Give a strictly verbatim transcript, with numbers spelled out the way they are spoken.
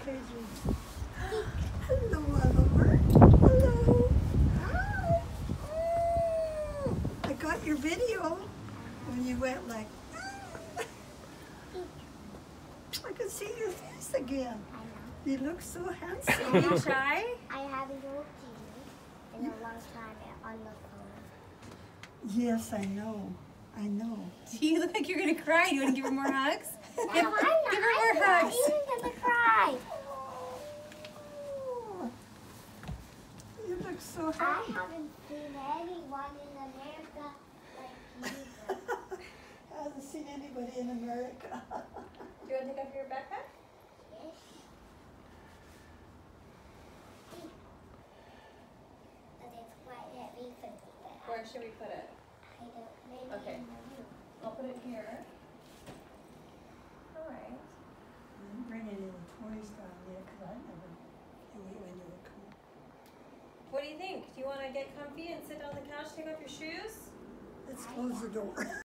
occasion. Hello, Oliver. Hello. Hi. Oh, I got your video when you went like, I can see your face again. I know. You look so handsome. Are you shy? I haven't talked to you in a long time on the phone. Yes, I know. I know. Do you look like you're gonna cry? Do you want to give her more hugs? No, Give, I'm not. give her I'm more not hugs. even gonna cry. Oh, you look so I happy. haven't seen anyone in America like you. I haven't seen anybody in America. Do you want to take off your backpack? Yes. But it's quite heavy for me. But Where should we put it? I don't maybe Okay. in the room. I'll put it here. All right. I didn't bring any toys down there because I never knew when you would come. What do you think? Do you want to get comfy and sit on the couch, take off your shoes? Let's close the door.